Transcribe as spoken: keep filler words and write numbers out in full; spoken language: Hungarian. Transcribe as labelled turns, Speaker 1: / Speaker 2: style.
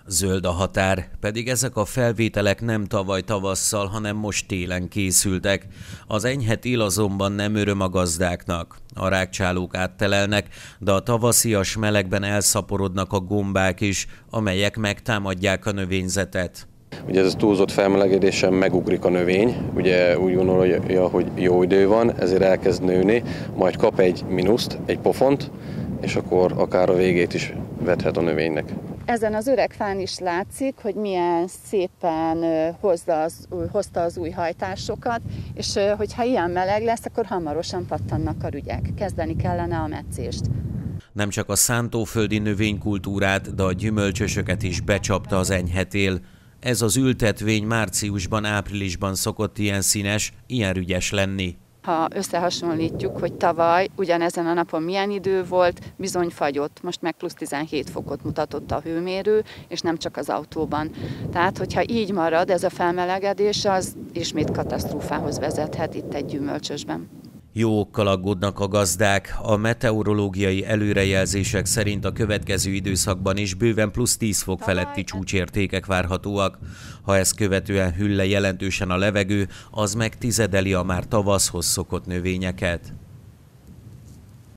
Speaker 1: Zöld a határ, pedig ezek a felvételek nem tavaly tavasszal, hanem most télen készültek. Az enyhe tél azonban nem öröm a gazdáknak. A rágcsálók áttelelnek, de a tavaszias melegben elszaporodnak a gombák is, amelyek megtámadják a növényzetet.
Speaker 2: Ugye ez a túlzott felmelegedésen megugrik a növény, ugye úgy gondolja, hogy jó idő van, ezért elkezd nőni, majd kap egy mínuszt, egy pofont, és akkor akár a végét is vethet a növénynek.
Speaker 3: Ezen az öreg fán is látszik, hogy milyen szépen hozza az, hozta az új hajtásokat, és hogyha ilyen meleg lesz, akkor hamarosan pattannak a rügyek. Kezdeni kellene a metszést.
Speaker 1: Nem csak a szántóföldi növénykultúrát, de a gyümölcsösöket is becsapta az enyhe tél. Ez az ültetvény márciusban, áprilisban szokott ilyen színes, ilyen rügyes lenni.
Speaker 3: Ha összehasonlítjuk, hogy tavaly ugyanezen a napon milyen idő volt, bizony fagyott, most meg plusz tizenhét fokot mutatott a hőmérő, és nem csak az autóban. Tehát, hogyha így marad ez a felmelegedés, az ismét katasztrófához vezethet itt egy gyümölcsösben.
Speaker 1: Jó okkal aggódnak a gazdák. A meteorológiai előrejelzések szerint a következő időszakban is bőven plusz tíz fok feletti csúcsértékek várhatóak. Ha ezt követően hűl le jelentősen a levegő, az meg tizedeli a már tavaszhoz szokott növényeket.